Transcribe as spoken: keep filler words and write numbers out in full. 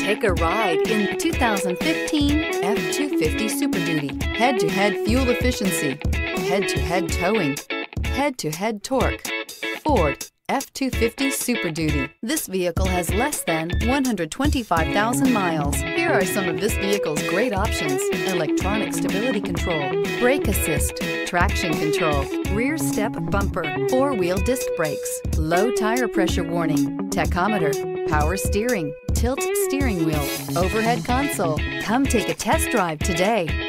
Take a ride in the two thousand fifteen F two fifty Super Duty. Head-to-head fuel efficiency, head-to-head towing, head-to-head torque. Ford F two fifty Super Duty. This vehicle has less than one hundred twenty-five thousand miles. Here are some of this vehicle's great options: electronic stability control, brake assist, traction control, rear step bumper, four-wheel disc brakes, low tire pressure warning, tachometer, power steering, tilt steering wheel, overhead console. Come take a test drive today.